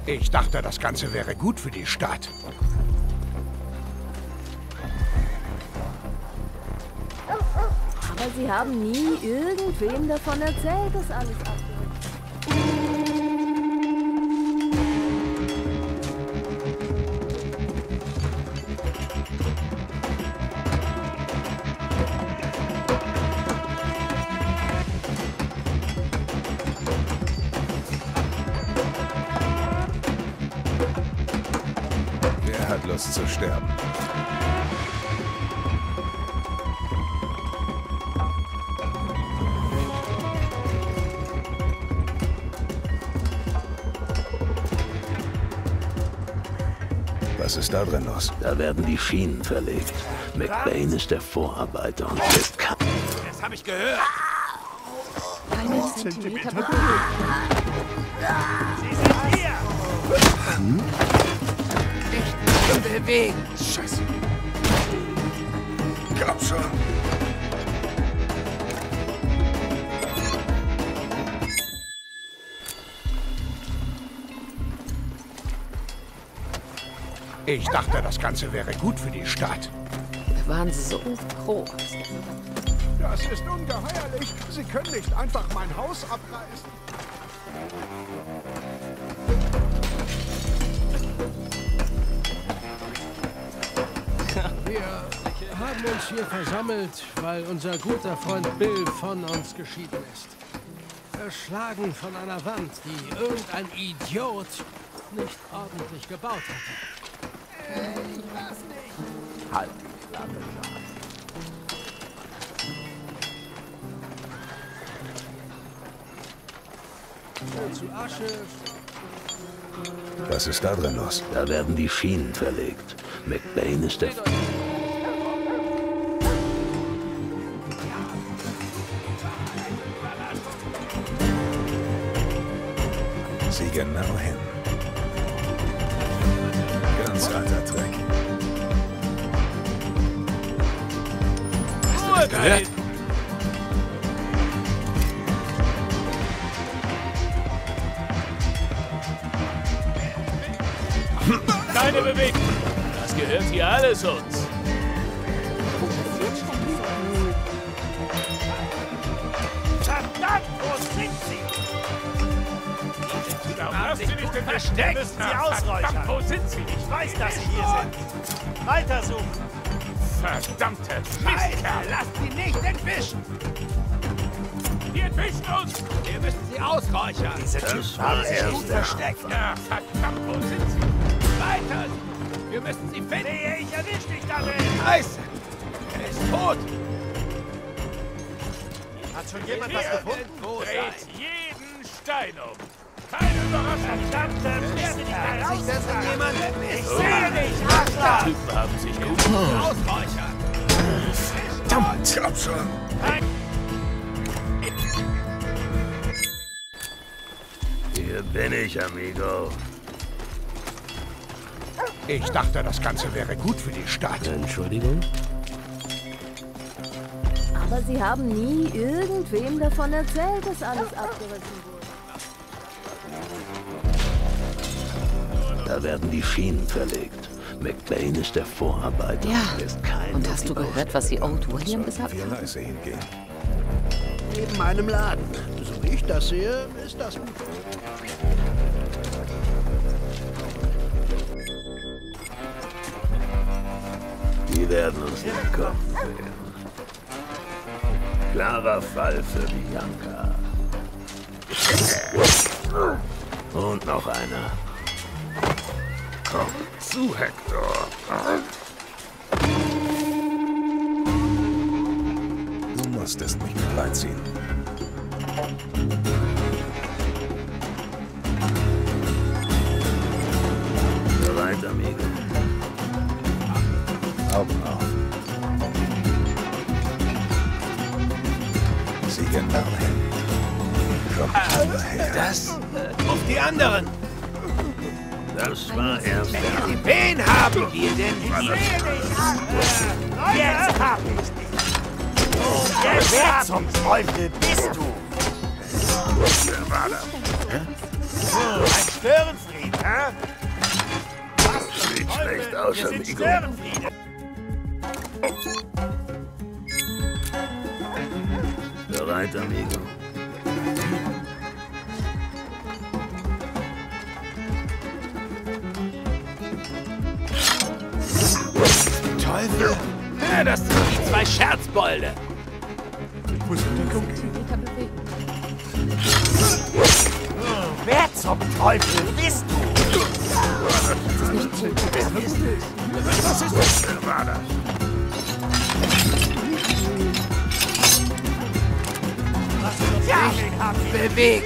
Ich dachte, das Ganze wäre gut für die Stadt. Aber Sie haben nie irgendwem davon erzählt, dass alles abgerückt ist. Wer hat Lust zu sterben? Was ist da drin los? Da werden die Schienen verlegt. McBain ist der Vorarbeiter und ist Das habe ich gehört. Keine Zentimeter Bewegung. Sie sind hier. Nicht bewegen. Scheiße. Komm schon. Ich dachte, das Ganze wäre gut für die Stadt. Wir waren so froh. Das ist ungeheuerlich. Sie können nicht einfach mein Haus abreißen. Wir haben uns hier versammelt, weil unser guter Freund Bill von uns geschieden ist. Erschlagen von einer Wand, die irgendein Idiot nicht ordentlich gebaut hatte. halt die Klappe. Zu Asche. Was ist da drin los? Da werden die Schienen verlegt. McBain ist der... Sieh genau hin. Ganz alter Trick. Hast du das gehört? Keine Bewegung. Das gehört hier alles uns. Verdammt, wo sind Sie? Warum hast du nicht den versteckt? Müssen Sie ausräuchern. Verdammt, wo sind Sie? Ich weiß, dass Sie hier sind. Weitersuchen. Verdammte Mistkerl! Lasst sie nicht entwischen! Die entwischen uns! Wir müssen sie ausräuchern! Diese Typen haben sich gut versteckt. Ja, verdammt, wo sind sie? Weiter! Wir müssen sie finden! Nee, ich erwisch dich darin! Scheiße! Er ist tot! Hat schon jemand was gefunden? Dreht jeden Stein um! Keine Überraschung! Verdammte Mistkerl! Sieht das denn jemand? Ich sehe dich! Die Raster! Typen haben sich gut. Ausräuchern! Verdammt! Komm schon! Hier bin ich, amigo. Ich dachte, das Ganze wäre gut für die Stadt. Entschuldigung? Aber Sie haben nie irgendwem davon erzählt, dass alles abgerissen wurde. Da werden die Schienen verlegt. McBain ist der Vorarbeiter. Ja. Ist kein Und hast du gehört, was die Old William gesagt Wir hat? leise hingehen. Neben meinem Laden. So wie ich das sehe, ist das gut. Die werden uns nicht kommen sehen. Klarer Fall für die Janka. Und noch einer. Komm zu, Hector. Du musstest mich mit reinziehen. Bereit, amigo. Augen auf. Sieh genau hin. Kommt hierher. Das? Auf die anderen! Das war erst der... Wen haben wir denn hier? Jetzt hab ich dich! Wer zum Teufel bist du? Wer war das? Ein Störenfried! hä? Sieht schlecht aus, Wir sind Amigo. Störenfriede. Bereit, Amigo. Teufel! Ja, das sind die zwei Scherzbolde. Muss in Deckung gehen. Zentimeter bewegen. Wer zum Teufel bist du? Was ist das? Wer war das? Ja, wen haben wir bewegt?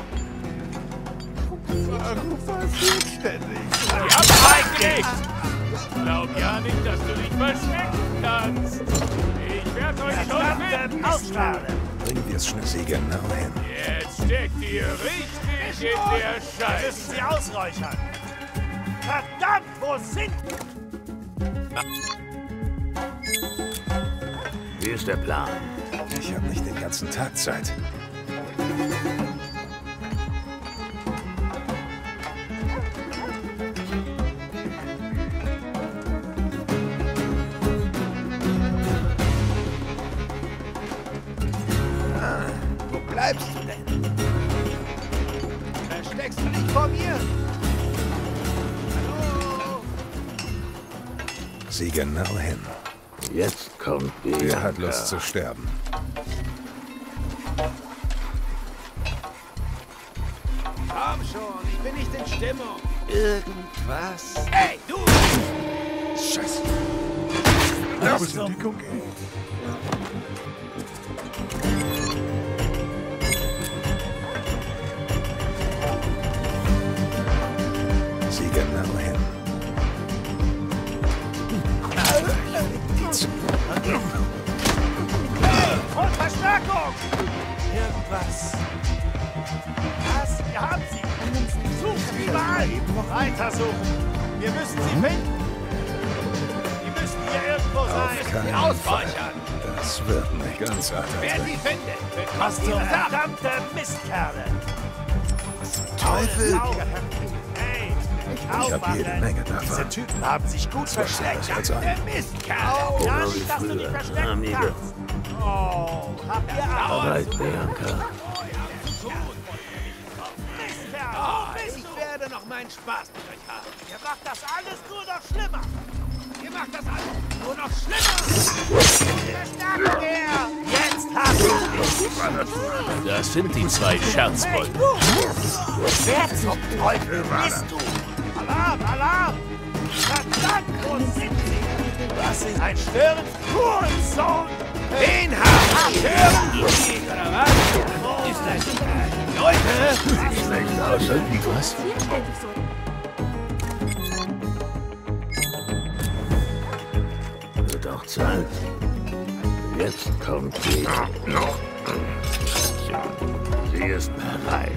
Warum passiert ständig? Wir haben reingelegt! Glaub ja nicht, dass du dich verstecken kannst. Ich werde euch schon finden. Ausschlagen! Bringen wir es schnell Sie genau hin. Jetzt steckt ihr richtig in der Wir Scheiße. müssen sie ausräuchern. Verdammt, wo sind... Wie ist der Plan? Ich habe nicht den ganzen Tag Zeit. Wo bleibst du denn? Versteckst du dich vor mir? Hallo? Sieh genau hin. Jetzt kommt Wer hat Bianca. Lust zu sterben? Komm schon, ich bin nicht in Stimmung. Irgendwas. Hey, du! Scheiße. Muss in Deckung gehen. Sieh genau hin. Und Verstärkung! Irgendwas. Was? Wir haben sie! Suchen überall! Weiter suchen! Wir müssen sie finden! Die müssen hier irgendwo sein! keinen Ausräuchern! Das wird nicht ganz Wer attraktiv. die findet, was zum verdammte Mistkerle! Teufel! Hey! Ich habe jede Menge davon. Diese Typen haben sich gut versteckt. als ein. Der Mistkerl! Ja, Genau wie nicht, dass du die früher, verstecken Amigo. kannst! Oh, habt ihr Bereit, Bianca. Ich werde noch meinen Spaß mit euch haben. Ihr macht das alles nur noch schlimmer. Ihr macht das alles nur noch schlimmer. Verstärkung her! Jetzt hast du dich. Das sind die zwei Scherzbolde. Wer zum Teufel bist du? Alarm, Alarm! Verdammt, wo sind sie? Das ist ein Stören. Hurensohn! Wen haben die? Hören die nicht, oder was? Wo ist das? Leute! Sieht schlecht aus, Amigo. Was? Vierstellig so. Wird auch Zeit. Jetzt kommt sie. Noch. Sie ist bereit.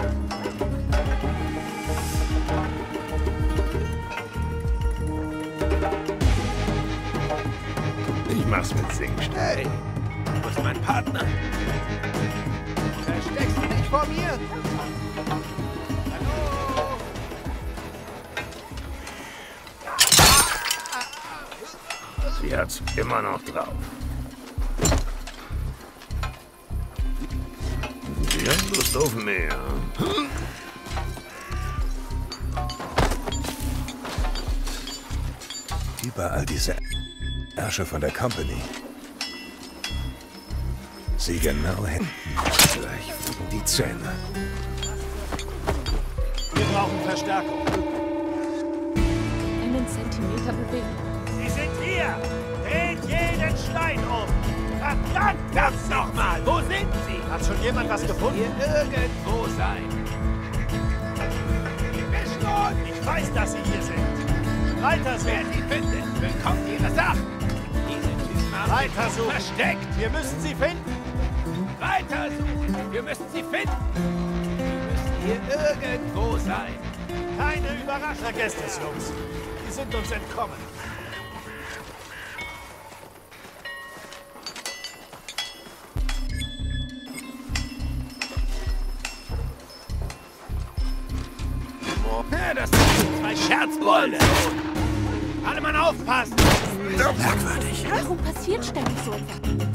Ich mach's mit Singst. Hey, wo ist mein Partner? Versteckst du dich vor mir? Hallo? Sie hat's immer noch drauf. Sie haben Lust auf mehr. Überall diese Ärsche von der Company. Sieh genau hin. Gleich fliegen die Zähne. Wir brauchen Verstärkung. Einen Zentimeter bewegen. Sie sind hier! Dreht jeden Stein um! Verdammt! Das nochmal! Wo sind sie? Hat schon jemand was gefunden? Hier irgendwo sein. Ich weiß, dass sie hier sind. Weiter suchen! Wer sie findet, bekommt ihre Sachen. Diese Typen haben weiter suchen! Versteckt! Wir müssen sie finden! Weiter suchen! Wir müssen sie finden! Sie müssen hier irgendwo sein. Keine Überraschung. Vergesst es, Jungs. Die sind uns entkommen. Das sind 2 Scherzbolde. Alle Mann aufpassen. Merkwürdig. Warum passiert ständig so etwas?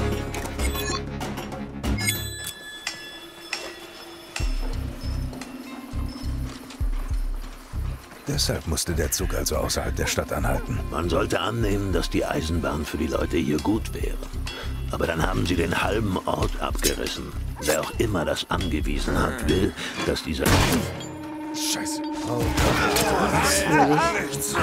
Deshalb musste der Zug also außerhalb der Stadt anhalten. Man sollte annehmen, dass die Eisenbahn für die Leute hier gut wäre. Aber dann haben sie den halben Ort abgerissen. Wer auch immer das angewiesen hat, will, dass dieser... Scheiße. Nicht so.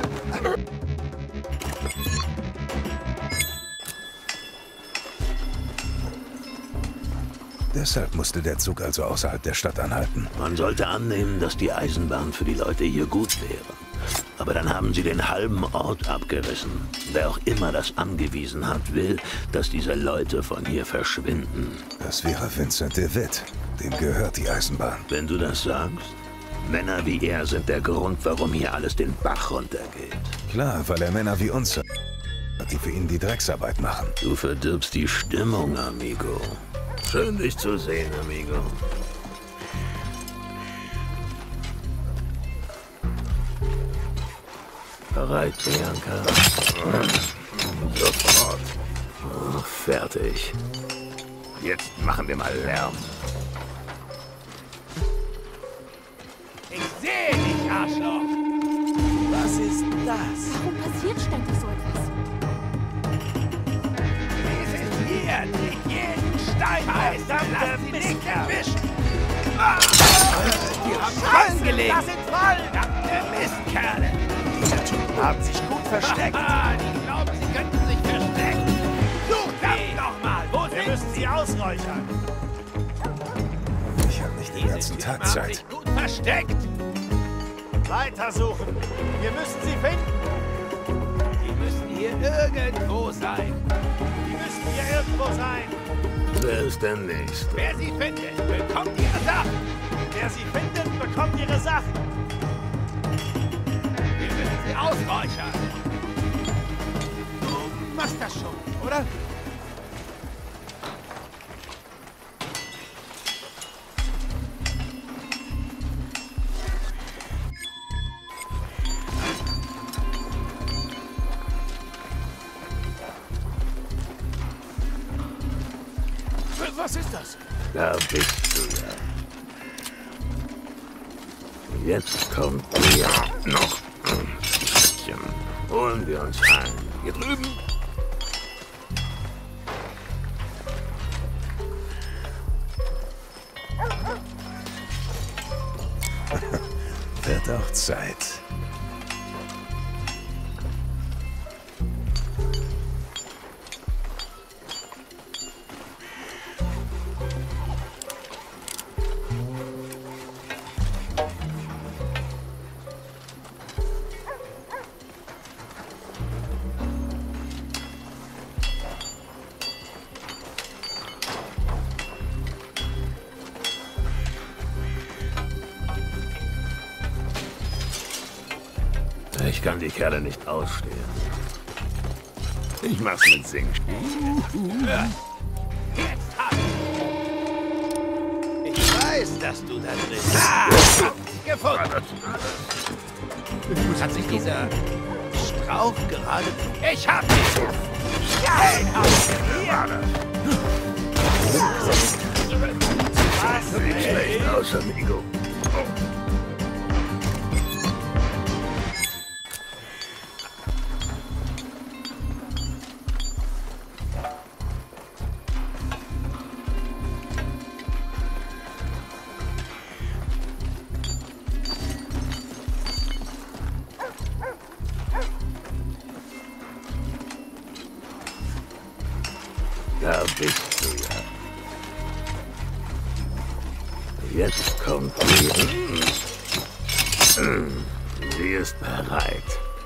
Deshalb musste der Zug also außerhalb der Stadt anhalten. Man sollte annehmen, dass die Eisenbahn für die Leute hier gut wäre. Aber dann haben sie den halben Ort abgerissen. Wer auch immer das angewiesen hat, will, dass diese Leute von hier verschwinden. Das wäre Vincent de Witt. Dem gehört die Eisenbahn. Wenn du das sagst, Männer wie er sind der Grund, warum hier alles den Bach runtergeht. Klar, weil er Männer wie uns hat, die für ihn die Drecksarbeit machen. Du verdirbst die Stimmung, Amigo. Schön, dich zu sehen, Amigo. Bereit, Bianca. Sofort. Oh, fertig. Jetzt machen wir mal Lärm. Ich sehe dich, Arschloch. Was ist das? Warum passiert ständig so etwas? Wir sind hier, nicht jeden Stein. Verdammte Mist erwischt. Die haben Fallen gelegt. Das sind Fallen. Verdammte Mistkerle. Diese Typen haben sich gut versteckt. Die glauben, sie könnten sich verstecken. Sucht das doch mal. Wo sind müssen sie ausräuchern? Ich habe nicht den ganzen Tag Zeit. Sich gut versteckt. Weitersuchen. Wir müssen sie finden. Die müssen hier irgendwo sein. Die müssen hier irgendwo sein. Wer ist der Nächste? Wer sie findet, bekommt ihre Sachen. Wer sie findet, bekommt ihre Sachen. Wir müssen sie ausräuchern. Du machst das schon, oder? Was ist das? Da bist du ja. Jetzt kommt hier noch ein Stückchen. Holen wir uns ein. Hier drüben. Wird auch Zeit. Ich kann die Kerle nicht ausstehen. Ich mach's mit Singspiel. Jetzt hab ich. Ich weiß, dass du da drin bist. Gefunden. Hat sich dieser Strauch gerade... Ich hab dich! Ja, ich hab dich! Sieht schlecht aus, Amigo. Da bist du ja. Jetzt kommt sie. Sie ist bereit.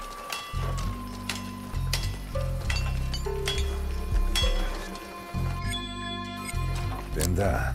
Bin da.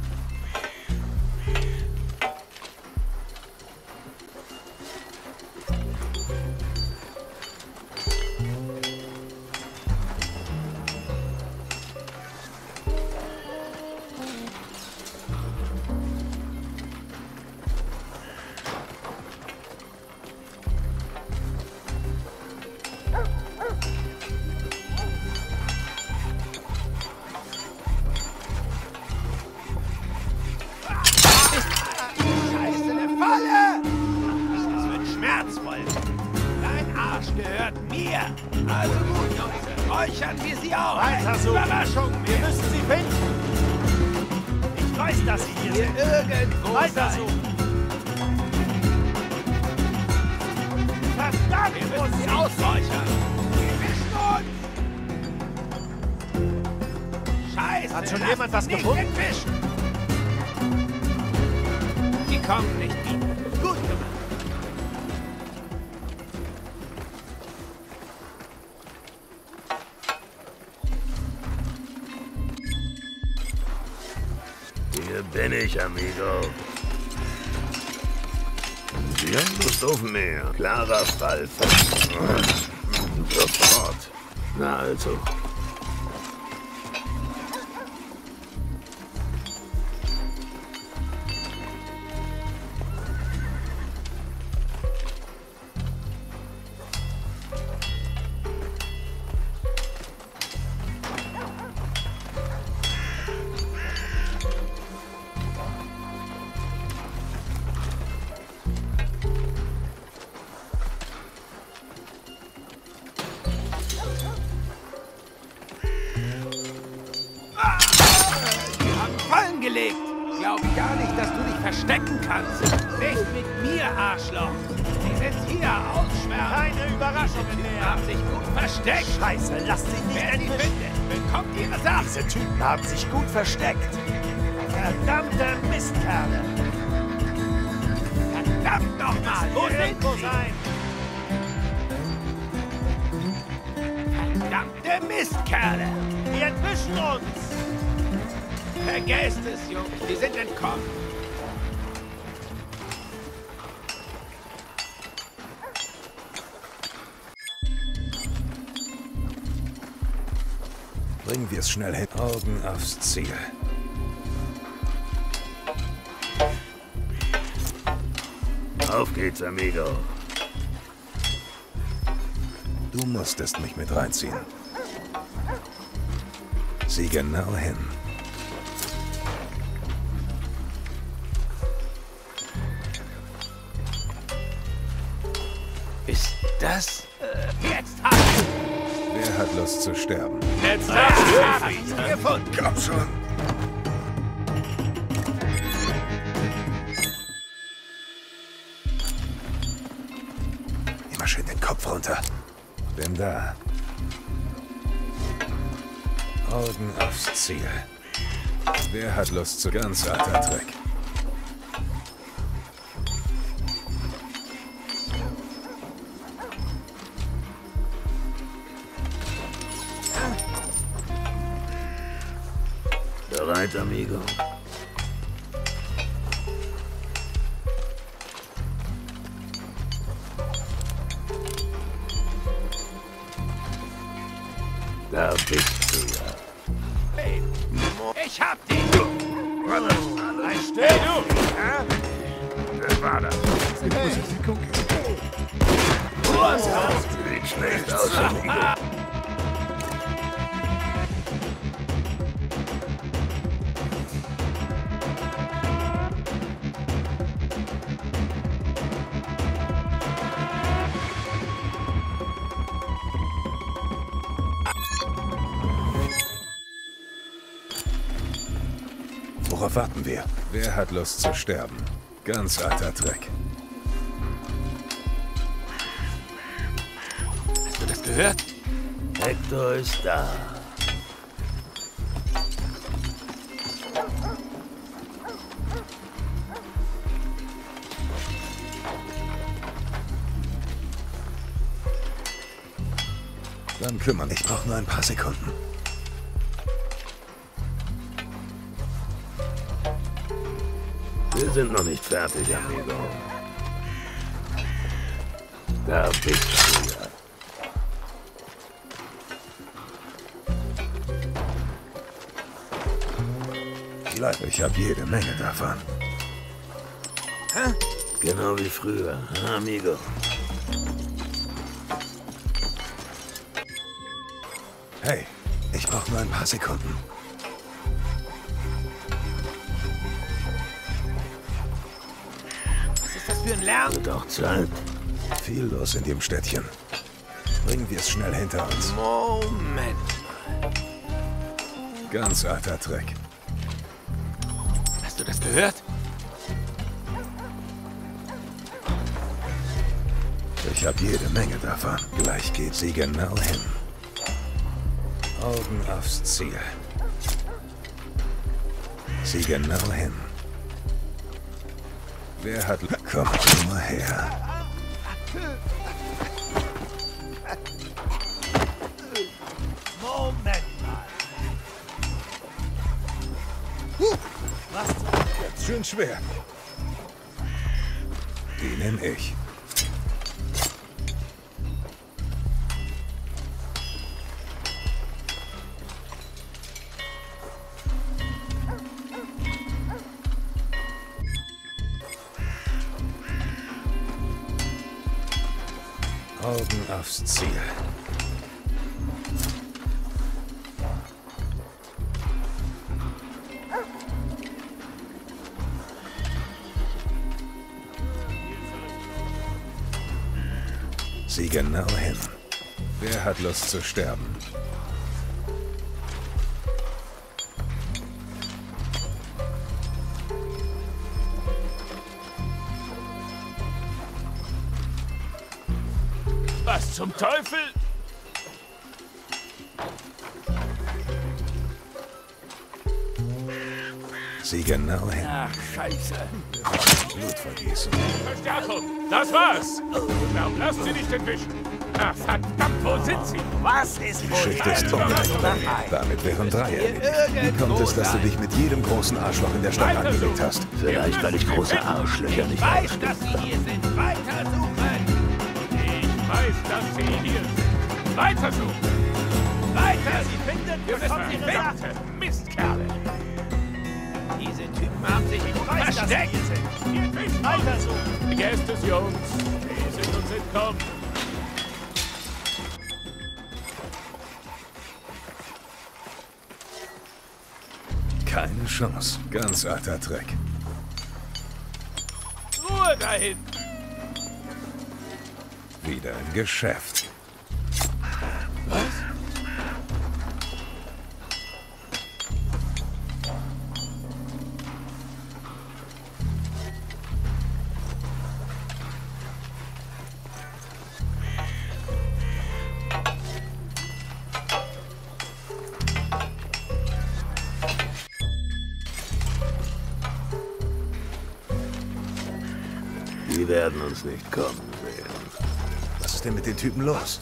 Also gut, Leute. Räuchern wir sie auf. Weiter so. Überraschung. Wir müssen sie finden. Ich weiß, dass sie hier sind. Irgendwo Weiter sein. so. Verdammt, Wir müssen sie ausräuchern. Wir wischen uns. Scheiße. Hat schon lass jemand was sie nicht gefunden? entwischen. Die kommen nicht wieder. Gut gemacht. Hier bin ich, amigo. Sie haben Lust auf mehr. Klarer Fall. Sofort. Na also. Fallen gelegt. Glaub gar nicht, dass du dich verstecken kannst. Nicht mit mir, Arschloch. Sie sind hier, ausschwärmen. Keine Überraschungen Die mehr. haben sich gut versteckt. Scheiße, lasst sie nicht Wer sie entwischen. findet, bekommt ihre Sache. Diese Typen haben sich gut versteckt. Verdammte Mistkerle. Verdammt nochmal, wo sind Irgendwo sie? sein. Verdammte Mistkerle. Die entwischen uns. Vergesst es, Jungs. Die sind entkommen. Bringen wir es schnell hin. Augen aufs Ziel. Auf geht's, amigo. Du musstest mich mit reinziehen. Sieh genau hin. Ist das... Jetzt hab ich... Wer hat Lust zu sterben? Jetzt Hab ich sie gefunden. Komm schon! Immer schön den Kopf runter. Bin da. Augen aufs Ziel. Wer hat Lust zu ganz alter Trick? Bereit, amigo? Da bist du ja. Hey, ich hab dich. Ein Stück. Hey, du. Wer war das? Sieht schlecht aus, amigo. Worauf warten wir? Wer hat Lust zu sterben? Ganz alter Trick. Hast du das gehört? Hector ist da. Dann kümmern. Ich brauche nur ein paar Sekunden. Wir sind noch nicht fertig, amigo. Da bist du ja. Ich habe jede Menge davon. Genau wie früher, amigo. Hey, ich brauche nur ein paar Sekunden. Was ist das für ein Lärm? Wird auch Zeit. Viel los in dem Städtchen. Bringen wir es schnell hinter uns. Moment. Ganz alter Dreck. Hast du das gehört? Ich habe jede Menge davon. Gleich geht sie genau hin. Augen aufs Ziel. Sieh genau hin. Wer hat... Komm nur her. Moment mal. Was? Jetzt schön schwer. Die nehm ich. Augen aufs Ziel. Sieh genau hin. Wer hat Lust zu sterben? Was zum Teufel? Sieh genau hin. Ach, Scheiße. Blut vergießen. Verstärkung! Das war's! Warum lassen Sie nicht entwischen? Ach, verdammt, wo sind Sie? Was ist wohl Geschichte ist vorbei. Damit wären 3 erledigt. Wie kommt es, dass du dich mit jedem großen Arschloch in der Stadt angelegt hast? Vielleicht, weil ich große Arschlöcher nicht weiß, ausstehe. dass Sie hier sind. Weiter suchen. Ich weiß, dass Sie hier sind. Weitersuchen! Weiter, Sie finden, bekommt Ihre Sache. Verdammte Mistkerle! Diese Typen haben sich Weiß, dass Sie versteckt. hier sind. Sie entwischen Weitersuchen. Die Gäste, Jungs. Sie sind uns entkommen. Keine Chance. Ganz alter Dreck. Ruhe dahin! Wieder im Geschäft. Die werden uns nicht kommen sehen. Was ist denn mit den Typen los?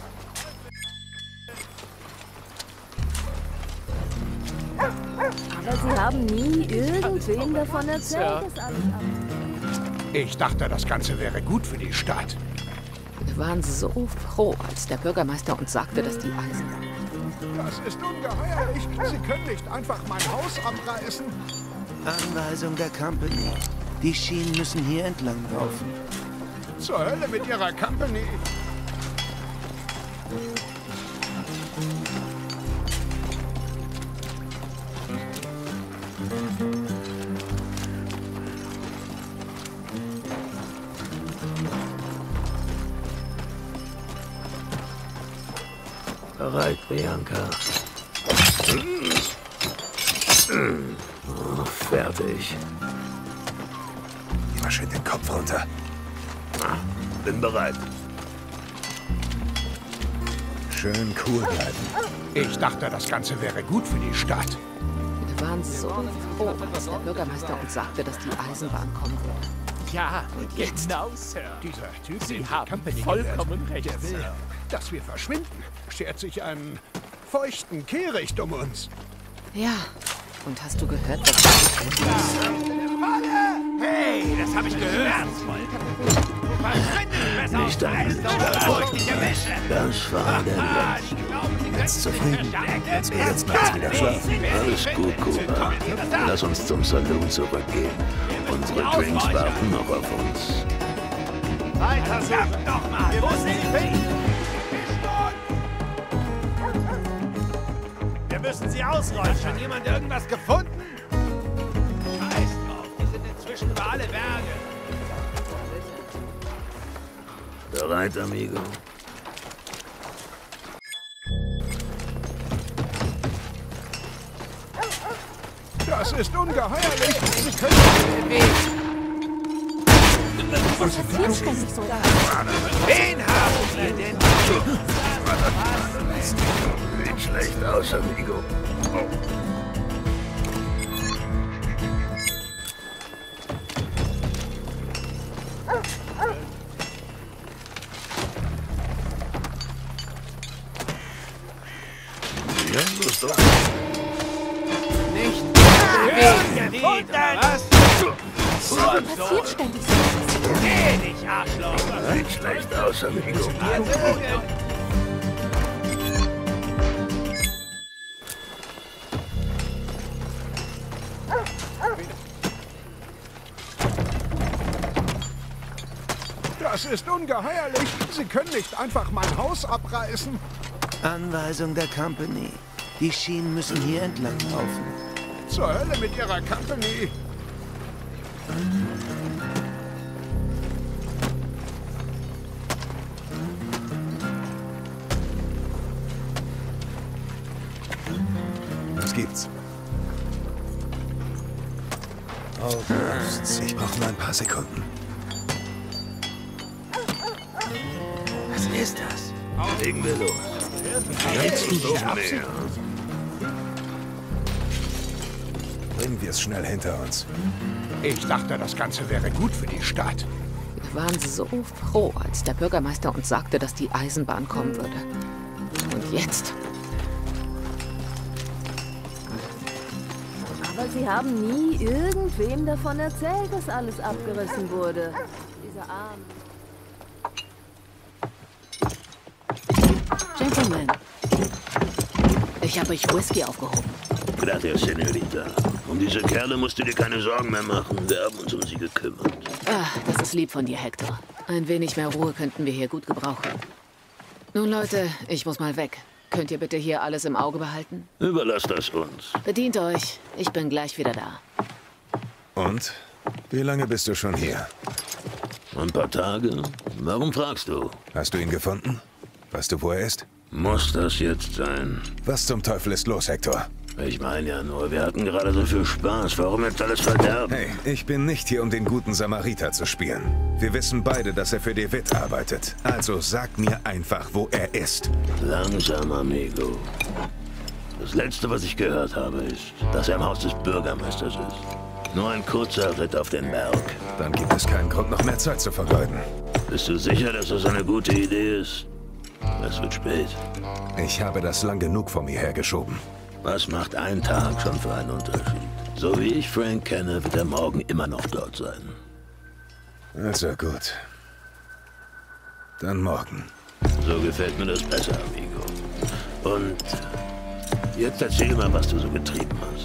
Aber sie haben nie irgendwem davon erzählt, dass alles abgeht. Ich dachte, das Ganze wäre gut für die Stadt. Wir waren so froh, als der Bürgermeister uns sagte, dass die Eisen... Das ist ungeheuerlich. Sie können nicht einfach mein Haus abreißen. Anweisung der Company. Die Schienen müssen hier entlang laufen. Zur Hölle mit Ihrer Company. Bereit, Bianca. Oh, fertig. Immer schön den Kopf runter. Bin bereit. Schön cool bleiben. Ich dachte, das Ganze wäre gut für die Stadt. Wir waren so froh, als der Bürgermeister uns sagte, dass die Eisenbahn kommen würde. Ja, genau, Sir. Dieser Typ, Sie den die haben Company vollkommen gehört, recht, der will, Sir. dass wir verschwinden. Schert sich einen feuchten Kehricht um uns. Ja, und hast du gehört, was... Hey, das habe ich gehört. Verschwindet besser Nicht aus ein der feuchtliche Wäsche. Das war der Letzte. Jetzt zufrieden? Kannst du jetzt nachts wieder schlafen? Alles gut, Cooper. Lass uns zum Saloon zurückgehen. Unsere Drinks warten noch auf uns. Weitersuchen. Doch mal, Wir wo müssen sind sie finden. Wir müssen sie Hat ausräuchern. schon jemand irgendwas gefunden? Scheiß drauf, die sind inzwischen über alle Berge. Bereit, Amigo? Das ist ungeheuerlich. Sie können... Was passiert ständig so? Wen haben wir denn? Sieht schlecht aus, Amigo. Ja, los doch. Nicht bewegen. Und dann was? Was passiert ständig so? Geh nicht, Arschloch. Sieht schlecht aus, Amigo. Das ist ungeheuerlich. Sie können nicht einfach mein Haus abreißen. Anweisung der Company. Die Schienen müssen hier entlang laufen. Zur Hölle mit Ihrer Company. Was gibt's? August, ich brauche nur ein paar Sekunden. Was ist das? Legen wir los. Jetzt noch mehr. Bringen wir es schnell hinter uns. Ich dachte, das Ganze wäre gut für die Stadt. Wir waren so froh, als der Bürgermeister uns sagte, dass die Eisenbahn kommen würde. Und jetzt? Aber sie haben nie irgendwem davon erzählt, dass alles abgerissen wurde. Dieser Arm. Gentlemen, ich habe euch Whisky aufgehoben. Gracias, Senorita. Um diese Kerle musst du dir keine Sorgen mehr machen. Wir haben uns um sie gekümmert. Ah, das ist lieb von dir, Hector. Ein wenig mehr Ruhe könnten wir hier gut gebrauchen. Nun, Leute, ich muss mal weg. Könnt ihr bitte hier alles im Auge behalten? Überlass das uns. Bedient euch. Ich bin gleich wieder da. Und? Wie lange bist du schon hier? Ein paar Tage? Warum fragst du? Hast du ihn gefunden? Weißt du, wo er ist? Muss das jetzt sein? Was zum Teufel ist los, Hector? Ich meine ja nur, wir hatten gerade so viel Spaß. Warum jetzt alles verderben? Hey, ich bin nicht hier, um den guten Samariter zu spielen. Wir wissen beide, dass er für DeWitt arbeitet. Also sag mir einfach, wo er ist. Langsam, Amigo. Das Letzte, was ich gehört habe, ist, dass er im Haus des Bürgermeisters ist. Nur ein kurzer Ritt auf den Berg. Dann gibt es keinen Grund, noch mehr Zeit zu vergeuden. Bist du sicher, dass das eine gute Idee ist? Es wird spät. Ich habe das lang genug vor mir hergeschoben. Was macht ein Tag schon für einen Unterschied? So wie ich Frank kenne, wird er morgen immer noch dort sein. Also gut. Dann morgen. So gefällt mir das besser, Amigo. Und jetzt erzähl mal, was du so getrieben hast.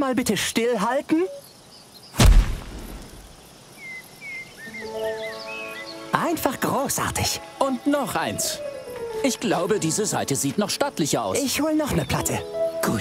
mal bitte stillhalten? Einfach großartig. Und noch eins. Ich glaube, diese Seite sieht noch stattlicher aus. Ich hol noch eine Platte. Gut.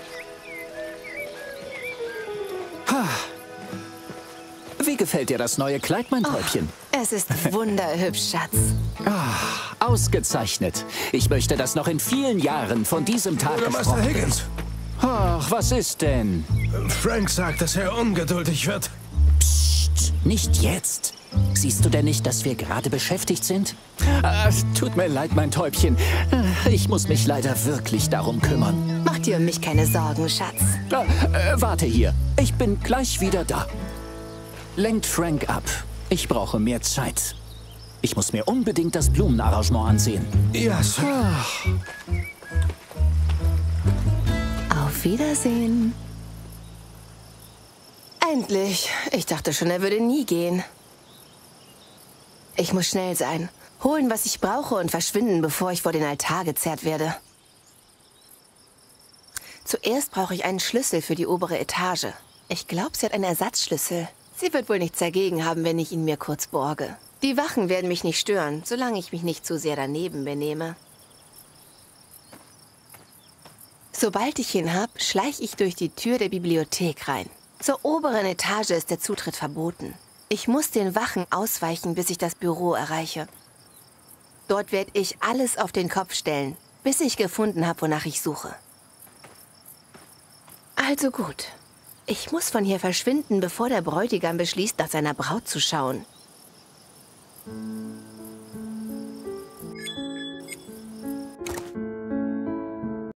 Wie gefällt dir das neue Kleid, mein Täubchen? Es ist wunderhübsch, Schatz. Ausgezeichnet. Ich möchte das noch in vielen Jahren von diesem Tag Bürgermeister gesprochen. Higgins. Ach, was ist denn? Frank sagt, dass er ungeduldig wird. Psst, nicht jetzt. Siehst du denn nicht, dass wir gerade beschäftigt sind? Tut mir leid, mein Täubchen. Ich muss mich leider wirklich darum kümmern. Mach dir um mich keine Sorgen, Schatz. Warte hier. Ich bin gleich wieder da. Lenkt Frank ab. Ich brauche mehr Zeit. Ich muss mir unbedingt das Blumenarrangement ansehen. Ja, Sir. Auf Wiedersehen. Endlich. Ich dachte schon, er würde nie gehen. Ich muss schnell sein. Holen, was ich brauche und verschwinden, bevor ich vor den Altar gezerrt werde. Zuerst brauche ich einen Schlüssel für die obere Etage. Ich glaube, sie hat einen Ersatzschlüssel. Sie wird wohl nichts dagegen haben, wenn ich ihn mir kurz borge. Die Wachen werden mich nicht stören, solange ich mich nicht zu sehr daneben benehme. Sobald ich ihn habe, schleiche ich durch die Tür der Bibliothek rein. Zur oberen Etage ist der Zutritt verboten. Ich muss den Wachen ausweichen, bis ich das Büro erreiche. Dort werde ich alles auf den Kopf stellen, bis ich gefunden habe, wonach ich suche. Also gut. Ich muss von hier verschwinden, bevor der Bräutigam beschließt, nach seiner Braut zu schauen.